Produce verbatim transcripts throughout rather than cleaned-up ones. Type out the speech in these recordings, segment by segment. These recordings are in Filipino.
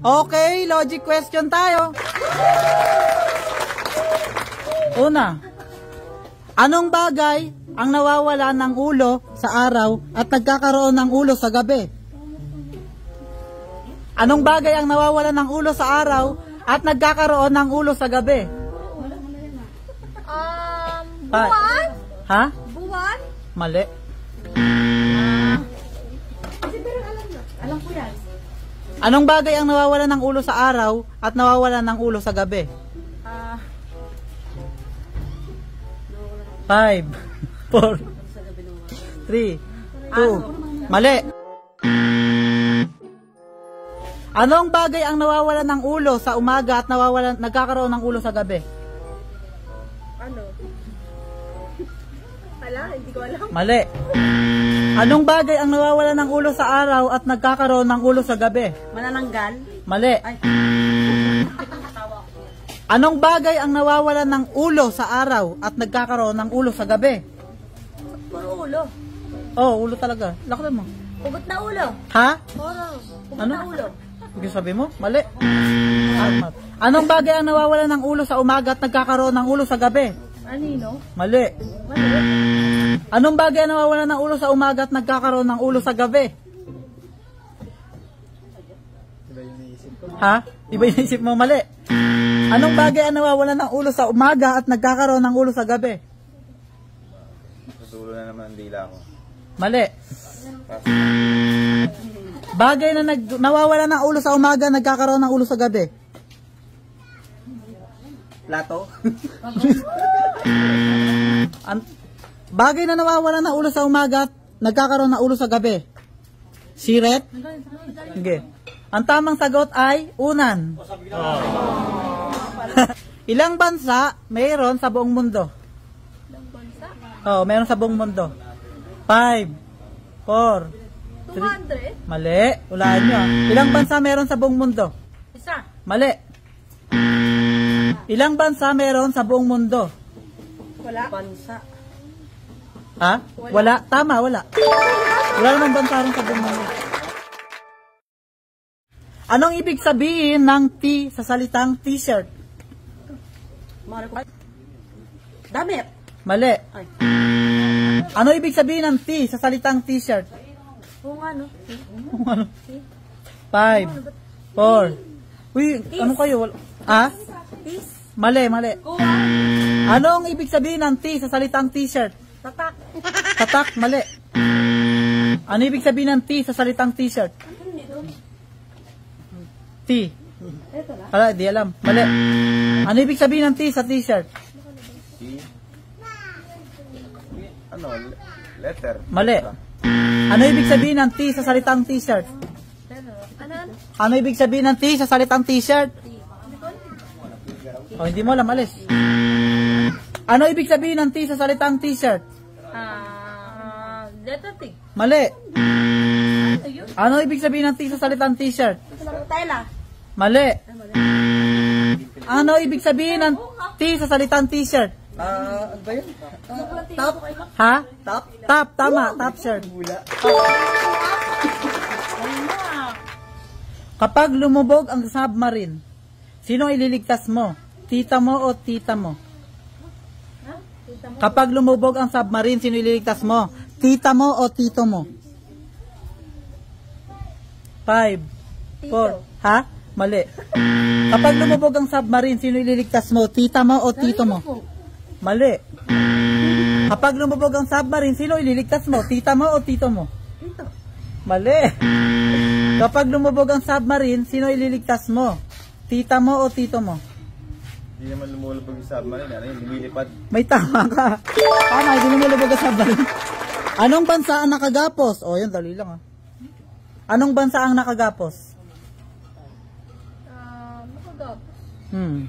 Okay, logic question tayo. Una, anong bagay ang nawawala ng ulo sa araw at nagkakaroon ng ulo sa gabi? Anong bagay ang nawawala ng ulo sa araw at nagkakaroon ng ulo sa gabi? Um, buwan? Ha? Buwan? Mali. Kasi pero alam na. Alam ko yan. Anong bagay ang nawawala ng ulo sa araw at nawawala ng ulo sa gabi? Ah, five, four, three, two, mali. Anong bagay ang nawawala ng ulo sa umaga at nawawala, nagkakaroon ng ulo sa gabi? ano? Wala, hindi ko alam. Mali. Anong bagay ang nawawala ng ulo sa araw at nagkakaroon ng ulo sa gabi? Manananggal? Mali. Ay. Anong bagay ang nawawala ng ulo sa araw at nagkakaroon ng ulo sa gabi? Puro ulo. Oh, ulo talaga. Lakalan mo. Ugot na ulo. Ha? Puro. Ugot Ano? na ulo. Sige, sabi mo? Mali. Anong bagay ang nawawala ng ulo sa umaga at nagkakaroon ng ulo sa gabi? Anino? Mali. Mali. Anong bagay ang nawawala ng ulo sa umaga at nagkakaroon ng ulo sa gabi? Ha? Iba yung isip mo, mali. Anong bagay ang nawawala ng ulo sa umaga at nagkakaroon ng ulo sa gabi? Tutulo na naman ang dila ko. Mali. Bagay na nag, nawawala ng ulo sa umaga, nagkakaroon ng ulo sa gabi. Plato? An bagay na nawawala ng ulo sa umaga, nagkakaroon ng ulo sa gabi. Siret? Sige. Ang tamang sagot ay unan. Ilang bansa mayroon sa buong mundo? Ilang bansa? Oh, mayroon sa buong mundo. Five, four, two hundred? mali. Ulaan nyo. ah. Ilang bansa mayroon sa buong mundo? Isa. Mali. Ilang bansa mayroon sa buong mundo? Wala. Bansa. Ha? Wala. Tama, wala. Wala namang bansa rin sa buong mundo. Anong ibig sabihin ng T sa salitang t-shirt? Damit. Mali. Ay. Ano ibig sabihin ng T sa salitang t-shirt? Kung ano? Kung ano? Five, four. Uy, ano kayo? Wal- Ha? Tis. Mali, mali. Kuha. Anong ibig sabihin ng T sa salitang t-shirt? Tatak. Tatak, mali. Ano ibig sabihin ng T sa salitang t-shirt? T. Ito na. Wala, di alam. Mali. Ano ibig sabihin ng T sa t-shirt? T? Ano? Letter? Mali. Ano ibig sabihin ng T sa salitang t-shirt? Ano? Ano ibig sabihin ng T sa salitang t-shirt? Oh, hindi mo alam, alis. Ano ibig sabihin ng T sa salitang t-shirt? Ah, letter T. Mali. Ano yun? Ano ibig sabihin ng T sa salitang t-shirt? Ito lang tela. Mali. Ano ibig sabihin ng T sa salitang t-shirt? Ah, ano ba yun? Top. Ha? Top? Top, tama. Top shirt. Kapag lumubog ang submarine, sino ililigtas mo? Tita mo o tita mo? Kapag lumubog ang submarine, sino ililigtas mo? Tita mo o tito mo? Five. Four. Ha? Mali. Kapag lumubog ang submarine, sino ililigtas mo? Tita mo o tito mo? Mali. Kapag lumubog ang submarine, sino ililigtas mo? Tita mo o tito mo? Tito. Mali. Kapag lumubog ang submarine, sino ililigtas mo? Tita mo o tito mo? Hindi naman lumulubog yung submarine. Ano yun? Lumilipad. May tama ka. Tama, hindi lumulubog ang submarine. Anong bansa ang nakagapos? O, yan, dali lang ah. Anong bansa ang nakagapos? Ah, makagap. Hmm.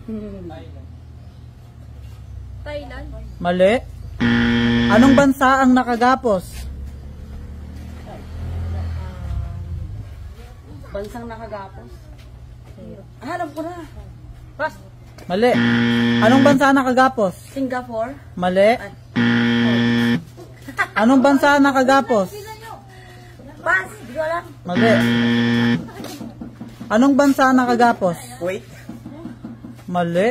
Thailand. Mali. Anong bansa ang nakagapos? Bansang nakagapos. Ah, alam ko na. Pas. Mali. Anong bansa ang nakagapos? Singapore. Mali. Anong bansa ang nakagapos? Pas. Di ko alam. Mali. Anong bansa ang nakagapos? Wait. Mali.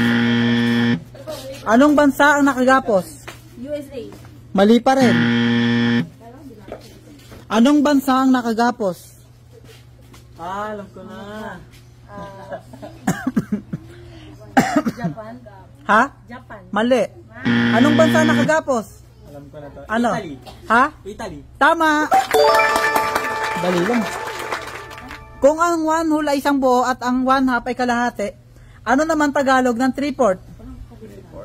Anong bansa ang nakagapos? U S A. Mali pa rin. Anong bansa ang nakagapos? Ah, alam ko na. Japan. Ha? Japan. Mali. Anong bansa ang nakagapos? Alam ko na to. Ano? Italy. Ha? Italy. Tama. Dali lang. Kung ang one whole ay isang buo at ang one half ay kalahati, ano naman Tagalog ng three-fourth? Report.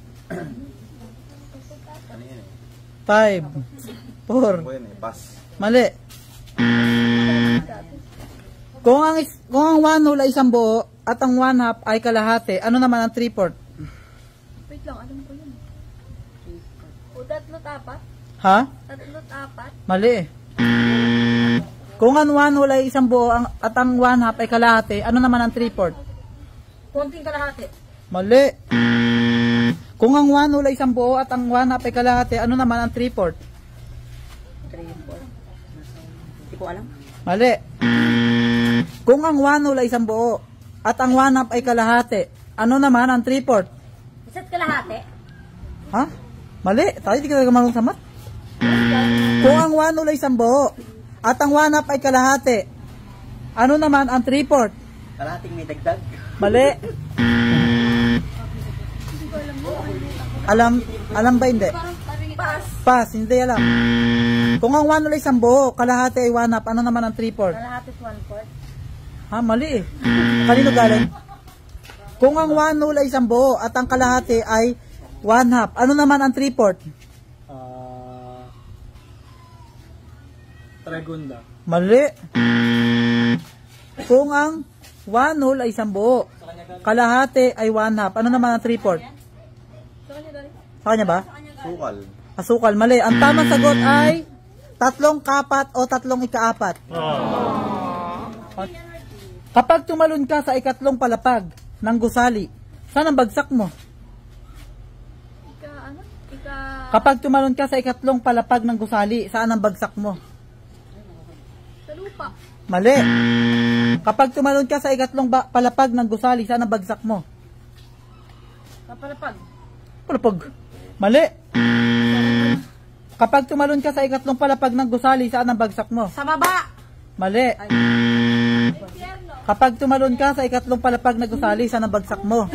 Ano yun eh? Five. Four. Ano yun eh? Pass. Mali. Kung ang, is, kung ang one whole ay isang buo at ang one half ay kalahati, ano naman ang three-fourth? Wait lang, alam ko yun. O, tatlo't apat? Ha? Tatlo't apat? Mali. Kung ang one whole ay isang buo ang, at ang one half ay kalahati, ano naman ang three-fourth? Konting kalahati. Mali. Kung ang one whole ay isang buo at ang one half ay kalahati, ano naman ang three-fourth? three, four. Hindi ko alam. Mali. Kung ang one whole ay isang buo at ang one half ay kalahati, ano naman ang three-fourth? Isa't kalahati? Ha? Mali. Tayo di ka talaga marunong sa math. Kung ang one whole ay isang buo at ang one half ay kalahati, ano naman ang three-fourth? Kalahating may dagdag. Mali. Alam, alam ba hindi? Pass. Pass, hindi alam. Kung ang one whole ay isang buo, kalahati ay one half, ano naman ang three-fourth? Kalahati't one fourth. Ha, mali eh. Kanino galing? Kung ang one whole ay isang buo at ang kalahati ay one half, ano naman ang three-fourth? Ah... Tragunda. Mali. Kung ang one whole ay isang buo, kalahati ay one half, ano naman ang three-fourth? Sa kanya ba? Sukal. Asukal, mali. Ang tamang sagot ay tatlong kapat o tatlong ikaapat. Kapag tumalon ka sa ikatlong palapag ng gusali, saan ang bagsak mo? Ika, ano? Ika... Kapag tumalon ka sa ikatlong palapag ng gusali, saan ang bagsak mo? Sa lupa. Mali. Kapag tumalon ka sa ikatlong ba- palapag ng gusali, saan ang bagsak mo? Kapalapag. Palapag. Mali. Kapag tumalon ka sa ikatlong palapag ng gusali, saan ang bagsak mo? Sa baba. Mali. Kapag tumalon ka sa ikatlong palapag ng gusali, saan ang bagsak mo?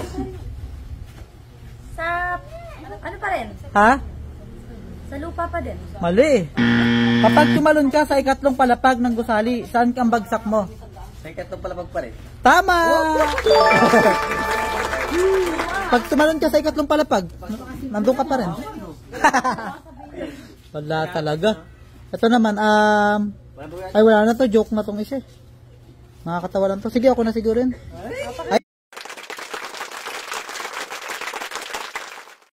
Sa... Ano pa rin? Ha? Sa lupa pa din. Mali. Kapag tumalon ka sa ikatlong palapag ng gusali, saan ang bagsak mo? Sa ikatlong palapag pa rin. Tama! Pag tumalon ka sa ikatlong palapag, nandun ka pa rin. Wala talaga. Ito naman, um, ay wala na to, joke na tong isa. Nakakatawa lang to. Sige, ako na siguro rin. Ay,